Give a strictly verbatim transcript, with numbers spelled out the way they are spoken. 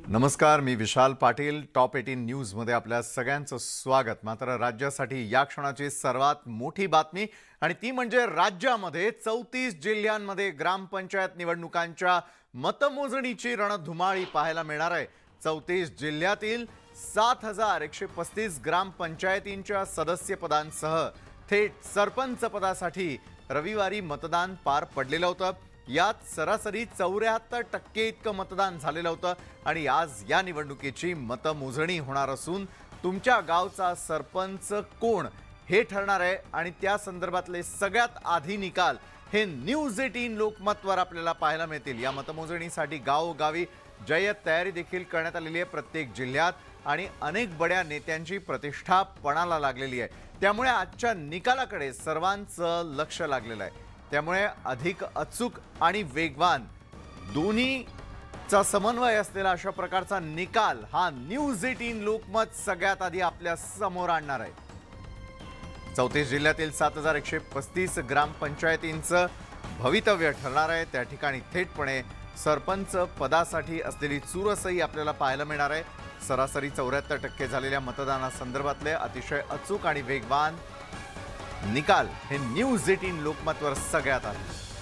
नमस्कार, मी विशाल पाटील. टॉप अठरा न्यूज मध्ये आपल्या सगळ्यांचं स्वागत. मात्र राज्यासाठी या क्षणाची सर्वात मोठी बातमी आणि ती म्हणजे राज्यामध्ये चौतीस जिल्ह्यांमध्ये ग्रामपंचायत निवडणुकांच्या मतमोजणीची रणधुमाळी पाहायला मिळणार आहे. चौतीस जिल्ह्यातील सात हजार एकशे पस्तीस ग्रामपंचायतींच्या सदस्यपदांसह थेट सरपंच पदासाठी रविवारी मतदान पार पडलेलं होतं. यात सरासरी चौऱ्याहत्तर टक्के इतकं मतदान झालेलं होतं आणि आज या निवडणुकीची मतमोजणी होणार असून तुमच्या गावचा सरपंच कोण हे ठरणार आहे आणि त्या संदर्भातले सगळ्यात आधी निकाल हे न्यूज अठरा लोकमतवर आपल्याला पाहायला मिळतील. या मतमोजणीसाठी गावोगावी जय्यत तयारी देखील करण्यात आलेली आहे. प्रत्येक जिल्ह्यात आणि अनेक बड्या नेत्यांची प्रतिष्ठा पणाला लागलेली आहे. त्यामुळे आजच्या निकालाकडे सर्वांचं लक्ष लागलेलं आहे. त्यामुळे अधिक अचूक आणि वेगवान दोन्हीचा समन्वय असलेला अशा प्रकारचा निकाल हा न्यूज अठरा लोकमत सगळ्यात आधी आपल्या समोर आणणार आहे. चौतीस जिल्ह्यातील सात हजार एकशे पस्तीस ग्रामपंचायतींचं भवितव्य ठरणार आहे. त्या ठिकाणी थेटपणे सरपंच पदासाठी असलेली चुरसही आपल्याला पाहायला मिळणार आहे. सरासरी चौऱ्याहत्तर टक्के झालेल्या मतदानासंदर्भातले अतिशय अचूक आणि वेगवान निकाल हे न्यूज अठरा लोकमतवर सगळ्यात आधी.